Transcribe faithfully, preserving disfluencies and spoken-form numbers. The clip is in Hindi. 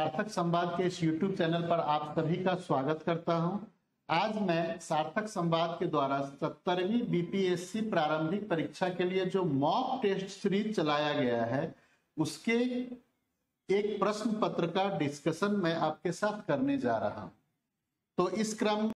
सार्थक संवाद के इस यूट्यूब चैनल पर आप सभी का स्वागत करता हूं। आज मैं सार्थक संवाद के द्वारा सत्तरवीं बीपीएससी प्रारंभिक परीक्षा के लिए जो मॉक टेस्ट सीरीज चलाया गया है उसके एक प्रश्न पत्र का डिस्कशन मैं आपके साथ करने जा रहा हूं। तो इस क्रम